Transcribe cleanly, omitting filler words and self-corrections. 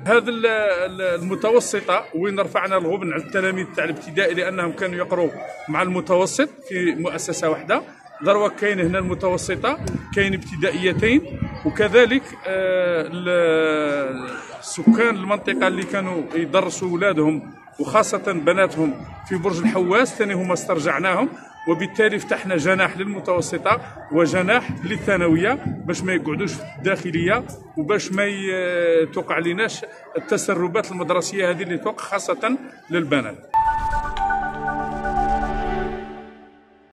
هذا المتوسطه وين رفعنا الغبن على التلاميذ تاع الابتدائي لانهم كانوا يقروا مع المتوسط في مؤسسه واحده. ضروا كاين هنا المتوسطه، كاين ابتدائيتين، وكذلك السكان المنطقه اللي كانوا يدرسوا اولادهم وخاصه بناتهم في برج الحواس ثاني هما استرجعناهم، وبالتالي فتحنا جناح للمتوسطه وجناح للثانويه باش ما يقعدوش في الداخليه وباش ما توقع لناش التسربات المدرسيه هذه اللي توقع خاصه للبنات.